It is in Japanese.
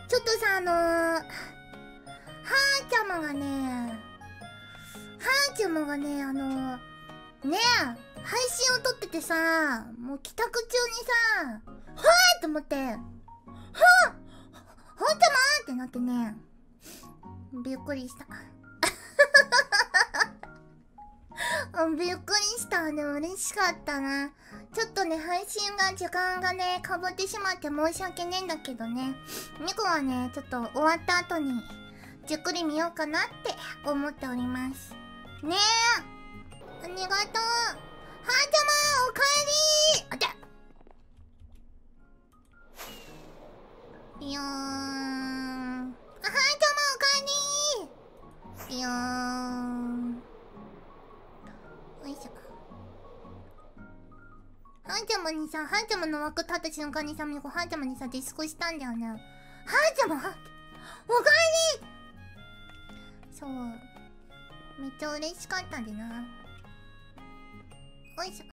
ちょっとさ、はーちゃまがね、ねえ、配信を撮っててさ、もう帰宅中にさ、はーって思って、はーちゃまってなってね、びっくりした。びっくりしたね。嬉しかったな。ちょっとね、配信が時間がね、かぶってしまって申し訳ねえんだけどね。ミコはね、ちょっと終わった後に、じっくり見ようかなって思っております。ねえ。ありがとう。はーちゃまおかえりー。あていやーん。はーちゃまおかえりー。いやーん。よいしょ。はーちゃまにさ、はーちゃまの枠立った瞬間にさ、ミコはーちゃまにさ、ディスコしたんだよね。はーちゃまおかえり。そう。めっちゃ嬉しかったでな。よいしょ。